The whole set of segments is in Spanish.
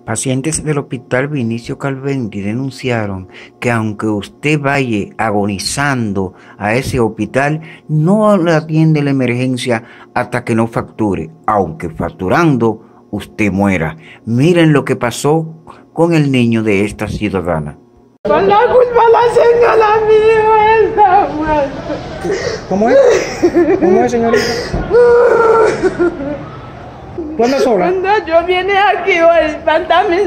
Pacientes del Hospital Vinicio Calvendi denunciaron que aunque usted vaya agonizando a ese hospital, no le atiende la emergencia hasta que no facture, aunque facturando usted muera. Miren lo que pasó con el niño de esta ciudadana. Con la culpa la señora mía, él está muerto. ¿Cómo es? ¿Cómo es, señorita? ¿Tú andas sola? Cuando yo vine aquí hoy, faltame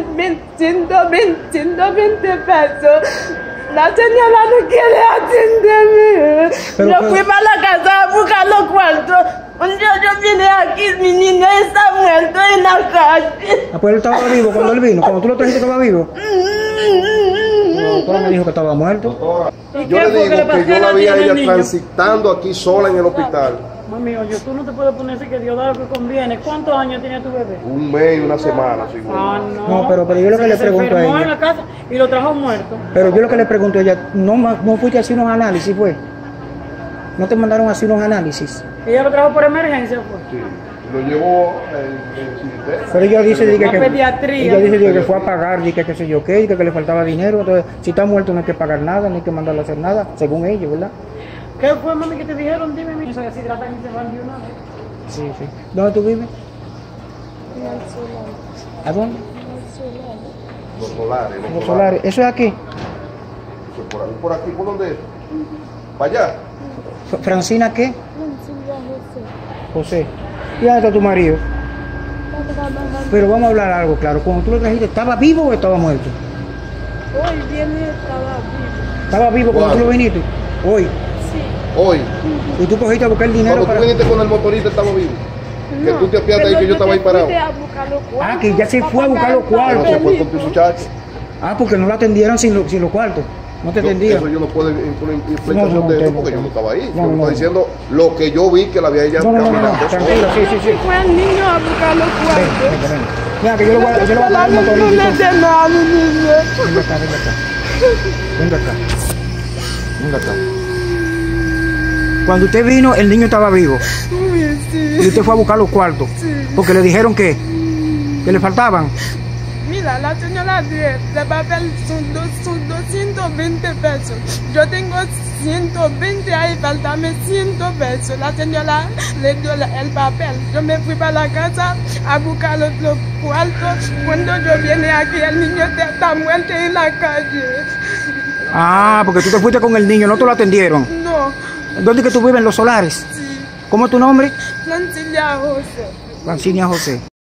120 pesos. La señora no quiere atenderme. Yo fui para la casa a buscar los cuartos. Yo vine aquí, mi niño está muerto en la calle. Ah, pues él estaba vivo cuando él vino. Cuando tú lo trajiste estaba vivo. La doctora me dijo que estaba muerto. Yo le digo que yo la vi a ella transitando aquí sola en el hospital. Mami, oye, tú no te puedes poner así que Dios da lo que conviene. ¿Cuántos años tiene tu bebé? Un mes y una semana, seguro. Ah, no. No, pero yo lo que le pregunto a ella. En la casa y lo trajo muerto. Pero yo lo que le pregunto a ella, ¿no fuiste a hacer unos análisis, fue? ¿No te mandaron a hacer unos análisis? Ella lo trajo por emergencia, pues. Sí, lo llevó en pero ella dice que pediatría. Ella dice que fue a pagar, que qué sé yo qué, que le faltaba dinero. Entonces, si está muerto no hay que pagar nada, no hay que mandarlo a hacer nada, según ella, ¿verdad? ¿Qué fue, mami, que te dijeron? Dime, mi. Se deshidratan y se van de una vez. Sí, sí. ¿Dónde tú vives? En el solar. ¿A dónde? Los solares. Los solares. ¿Eso es aquí? Por aquí, ¿por dónde es? ¿Para allá? ¿Francina qué? Francina José. ¿Y dónde está tu marido? José. Pero vamos a hablar algo claro. Cuando tú lo trajiste, ¿estaba vivo o estaba muerto? Hoy viene, estaba vivo. ¿Estaba vivo cuando tú lo viniste? Hoy. Sí. Hoy. ¿Y tú cogiste a buscar el dinero Cuando tú viniste con el motorista estaba vivo. Que tú te apiaste ahí que yo estaba ahí parado. Ah, que ya se fue a buscar los Pero cuartos. se fue con tu muchacho. Ah, porque no la atendieron sin los cuartos. No te atendieron. Eso yo no puedo poner explicación de eso porque yo no estaba ahí. Yo No. estoy diciendo lo que yo vi que la había ella caminando. Tranquilo, sí. Fue el niño a buscar los cuartos. Mira, que yo lo voy a dar al motorista. No le dé nada a mi niño. Venga acá. Cuando usted vino, el niño estaba vivo. Uy, sí. Y usted fue a buscar los cuartos. Sí. Porque le dijeron que le faltaban. Mira, la señora de papel son 220 pesos. Yo tengo 120, ahí faltame 100 pesos. La señora le dio el papel. Yo me fui para la casa a buscar los cuartos. Cuando yo vine aquí, el niño está muerto en la calle. Ah, porque tú te fuiste con el niño, no te lo atendieron. No. ¿Dónde es que tú vives? ¿En los solares? Sí. ¿Cómo es tu nombre? Francina José. Francina José.